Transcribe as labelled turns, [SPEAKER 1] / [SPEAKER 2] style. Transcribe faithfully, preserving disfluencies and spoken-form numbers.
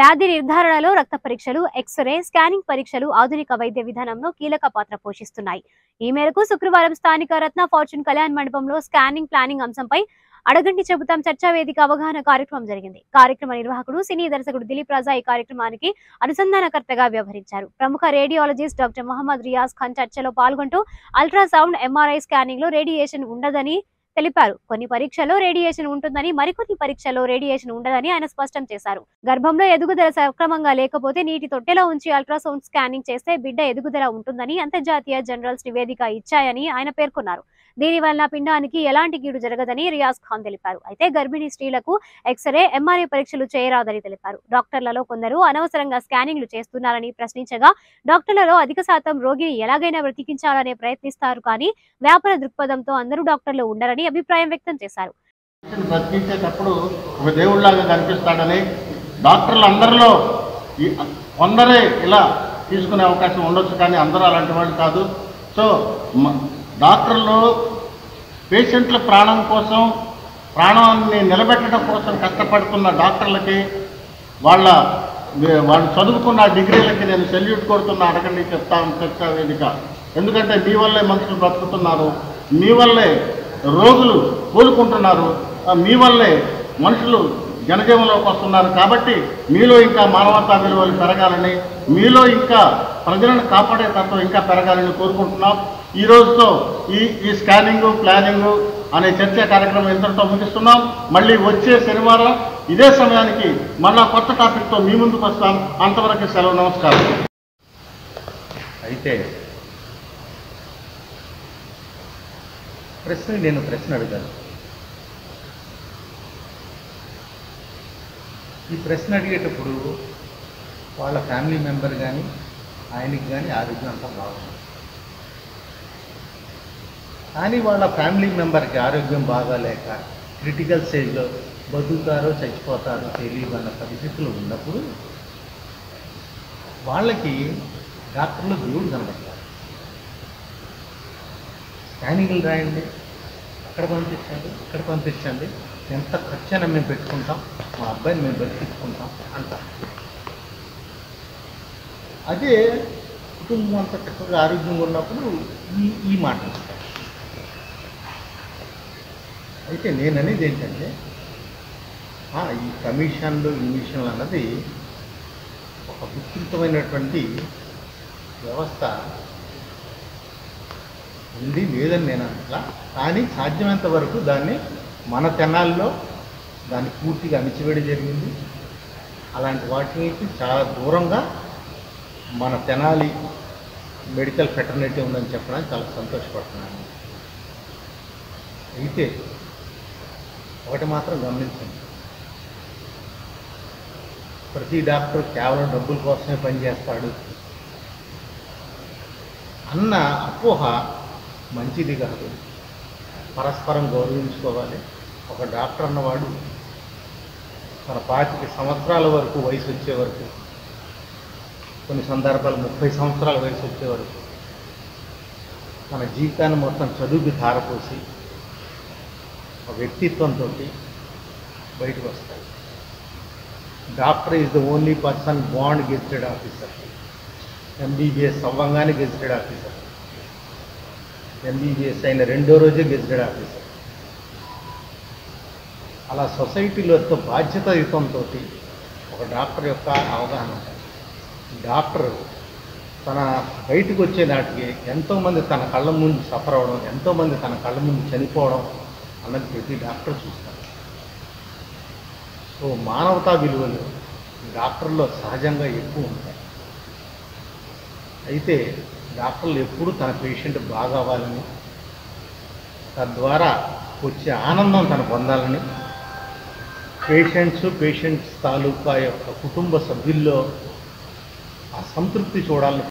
[SPEAKER 1] వ్యాధి నిర్ధారణలో రక్త పరీక్షలు, ఎక్స్రే, స్కానింగ్ పరీక్షలు ఆధునిక వైద్య విధానంలో కీలక పాత్ర పోషిస్తున్నాయి. ఈ మేరకు శుక్రవారం స్థానిక రత్న ఫార్చ్యూన్ కళ్యాణ్ మండపంలో స్కానింగ్ ప్లానింగ్ అంశంపై అడగండి చెబుతాం చర్చా వేదిక అవగాహన కార్యక్రమం జరిగింది. కార్యక్రమ నిర్వాహకుడు సినీ దర్శకుడు దిలీప్ రాజా ఈ కార్యక్రమానికి అనుసంధానకర్తగా వ్యవహరించారు. ప్రముఖ రేడియాలజిస్ట్ డాక్టర్ మహమ్మద్ రియాజ్ ఖాన్ చర్చలో పాల్గొంటూ అల్ట్రాసౌండ్, ఎంఆర్ఐ స్కానింగ్ లో రేడియేషన్ ఉండదని తెలిపారు. కొన్ని పరీక్షల్లో రేడియేషన్ ఉంటుందని, మరికొన్ని పరీక్షల్లో రేడియేషన్ ఉండదని ఆయన స్పష్టం చేశారు. గర్భంలో ఎదుగుదల సక్రమంగా లేకపోతే నీటి తొట్టెలో ఉంచి అల్ట్రాసౌండ్ స్కానింగ్ చేస్తే బిడ్డ ఎదుగుదల ఉంటుందని అంతర్జాతీయ జర్నల్స్ నివేదిక ఇచ్చాయని ఆయన పేర్కొన్నారు. దీనివల్ల పిండానికి ఎలాంటి కీడు జరగదని రియాజ్ ఖాన్ తెలిపారు. అయితే గర్భిణీ స్త్రీలకు ఎక్స్రే, ఎంఆర్ఐ పరీక్షలు చేయరాదని తెలిపారు. డాక్టర్లలో కొందరు అనవసరంగా స్కానింగ్లు చేస్తున్నారని ప్రశ్నించగా, డాక్టర్లలో అధిక శాతం రోగిని ఎలాగైనా బ్రతికించాలనే ప్రయత్నిస్తారు కానీ వ్యాపార దృక్పథంతో అందరూ డాక్టర్లు ఉండరని అభిప్రాయం వ్యక్తం చేశారు.
[SPEAKER 2] బ్రతికించేటప్పుడు ఒక దేవుళ్లాగా కనిపిస్తాడని డాక్టర్లు అందరిలో కొందరే ఇలా తీసుకునే అవకాశం ఉండొచ్చు, కానీ అందరూ అలాంటి వాళ్ళు కాదు. సో డాక్టర్లు పేషెంట్ల ప్రాణం కోసం, ప్రాణాన్ని నిలబెట్టడం కోసం కష్టపడుతున్న డాక్టర్లకి, వాళ్ళ వాళ్ళు చదువుకున్న డిగ్రీలకి నేను సెల్యూట్ కొడుతున్నా. అడగండి చెప్తాను చర్చా వేదిక. ఎందుకంటే మీ వల్లే మనుషులు బ్రతుకుతున్నారు, మీ వల్లే రోగులు కోలుకుంటున్నారు, మీ వల్లే మనుషులు జనజీవనంలోకి వస్తున్నారు. కాబట్టి మీలో ఇంకా మానవతా విలువలు పెరగాలని, మీలో ఇంకా ప్రజలను కాపాడే తత్వం ఇంకా పెరగాలని కోరుకుంటున్నాం. ఈ రోజుతో ఈ ఈ స్కానింగు, ప్లానింగు అనే చర్చా కార్యక్రమం ఇంతటితో ముగిస్తున్నాం. మళ్ళీ వచ్చే శనివారం ఇదే సమయానికి మళ్ళా కొత్త టాపిక్తో మీ ముందుకు వస్తాం. అంతవరకు సెలవు, నమస్కారం.
[SPEAKER 3] అయితే ప్రశ్న నేను ప్రశ్న అడిగాను. ఈ ప్రశ్న అడిగేటప్పుడు వాళ్ళ ఫ్యామిలీ మెంబర్ కానీ ఆయనకి కానీ ఆరోగ్యం అంతా బాగుంది, కానీ వాళ్ళ ఫ్యామిలీ మెంబర్కి ఆరోగ్యం బాగాలేక క్రిటికల్ స్టేజ్లో బతుకుతారో చచ్చిపోతారో తెలియవన్న పరిస్థితులు ఉన్నప్పుడు వాళ్ళకి డాక్టర్లు దేవుడు కనబడతారు. స్కానింగ్లు రాయండి, అక్కడ పంపించండి, ఇక్కడ పంపించండి, ఎంత ఖర్చు అయినా మేము పెట్టుకుంటాం, మా అబ్బాయిని మేము బతికించుకుంటాం అంటాం. అదే కుటుంబం అంతా చక్కగా ఆరోగ్యంగా ఉన్నప్పుడు ఈ ఈ మాట. అయితే నేను అనేది ఏంటంటే, ఈ కమిషన్లు ఈ విషయంలో అన్నది ఒక విస్తృతమైనటువంటి వ్యవస్థ ఉంది, లేదని నేను అట్లా. కానీ సాధ్యమైనంత వరకు దాన్ని మన తెనాల్లో దాన్ని పూర్తిగా అణిచివేయడం జరిగింది. అలాంటి వాటికి చాలా దూరంగా మన తెనాలి మెడికల్ ఫెటర్నిటీ ఉందని చెప్పడానికి చాలా సంతోషపడుతున్నాను. అయితే ఒకటి మాత్రం గమనించండి, ప్రతి డాక్టర్ కేవలం డబ్బుల కోసమే పనిచేస్తాడు అన్న అపోహ మంచిది కాదు. పరస్పరం గౌరవించుకోవాలి. ఒక డాక్టర్ అన్నవాడు తన పాతిక సంవత్సరాల వరకు వయసు వచ్చే వరకు, కొన్ని సందర్భాలు ముప్పై సంవత్సరాల వయసు వచ్చే వరకు మన జీవితాన్ని మొత్తం చదువుకి ధారపోసి ఒక వ్యక్తిత్వంతో బయటకు వస్తాడు. Doctor is the only person bond gazetted officer. MBBS అవ్వంగానే గెజిటెడ్ ఆఫీసర్, ఎంబీబీఎస్ అయిన రెండో రోజే గెజిటెడ్ ఆఫీసర్. అలా సొసైటీలో ఎంతో బాధ్యతాయుతంతో ఒక డాక్టర్ యొక్క అవగాహన ఉంటుంది. డాక్టర్ తన బయటకు వచ్చే నాటికి ఎంతోమంది తన కళ్ళ ముందు సఫర్ అవ్వడం, ఎంతోమంది తన కళ్ళ ముందు చనిపోవడం అన్నది ప్రతి డాక్టర్ చూస్తారు. సో మానవతా విలువలు డాక్టర్లో సహజంగా ఎక్కువ ఉంటాయి. అయితే డాక్టర్లు ఎప్పుడూ తన పేషెంట్ బాగా అవ్వాలని, తద్వారా వచ్చే ఆనందం తను పొందాలని, పేషెంట్స్ పేషెంట్స్ తాలూకా యొక్క కుటుంబ సభ్యుల్లో ఆ సంతృప్తి చూడాలని